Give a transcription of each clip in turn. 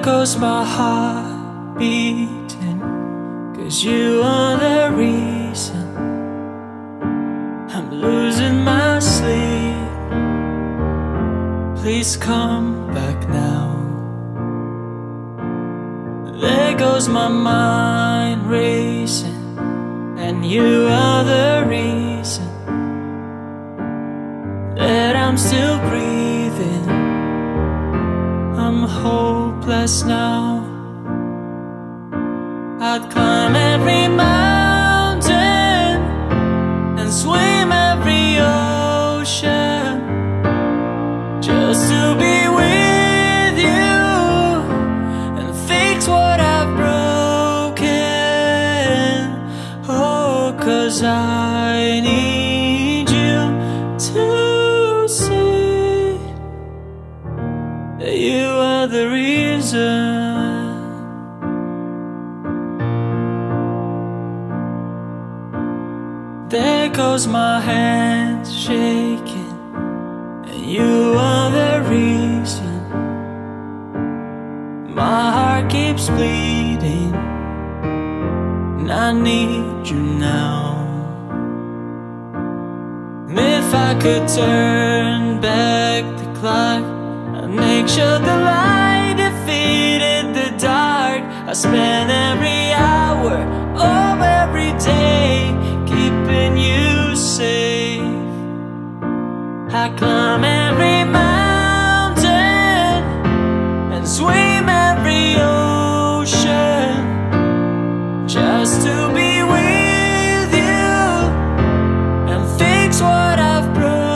goes my heart beating, 'cause you are the reason I'm losing my sleep. Please come back now. There goes my mind racing, and you are the reason that I'm still breathing. I'm hopeless now. I'd climb every mountain and swim every ocean just to be with you and fix what I've broken. Oh, 'cause I need you to see that you are the reason. There goes my hands shaking, and you are the reason my heart keeps bleeding, and I need you now. And if I could turn back the clock, I'd make sure the light defeated the dark. I spend every hour of every day keeping you safe. I climb every mountain and swim every ocean just to be with you and fix what I've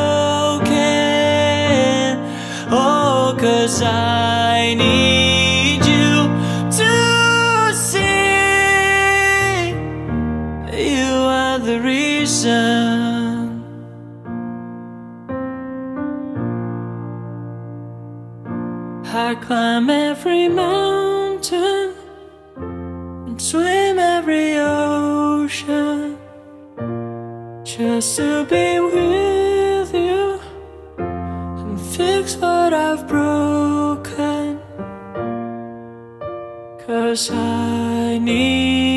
broken. Oh, 'cause I need you to see you are the reason. I climb every mountain and swim every ocean just to be with you and fix what I've broken. 'Cause I need